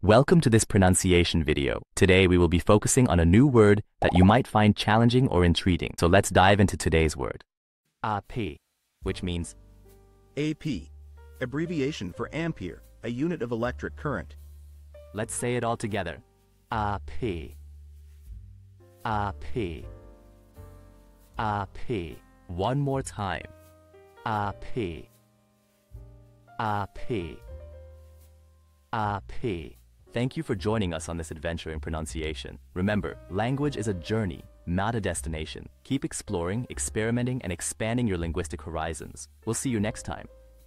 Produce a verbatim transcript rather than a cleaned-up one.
Welcome to this pronunciation video. Today we will be focusing on a new word that you might find challenging or intriguing. So let's dive into today's word. A P, which means A P, abbreviation for ampere, a unit of electric current. Let's say it all together. A P. A P. A P. One more time. A P. A P. A P. Thank you for joining us on this adventure in pronunciation. Remember, language is a journey, not a destination. Keep exploring, experimenting, and expanding your linguistic horizons. We'll see you next time.